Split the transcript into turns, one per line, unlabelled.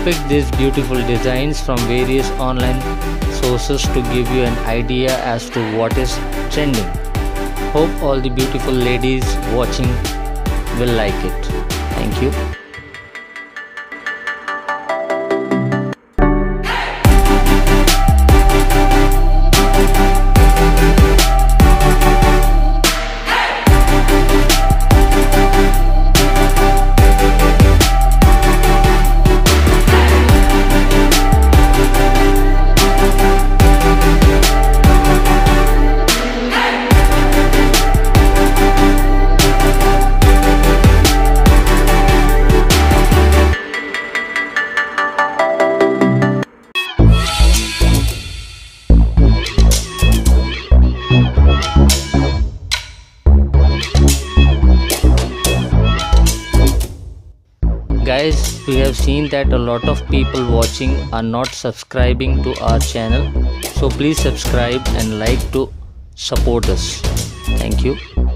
picked these beautiful designs from various online sources to give you an idea as to what is trending. Hope all the beautiful ladies watching will like it. Thank you. Guys, we have seen that a lot of people watching are not subscribing to our channel, so please subscribe and like to support us. Thank you.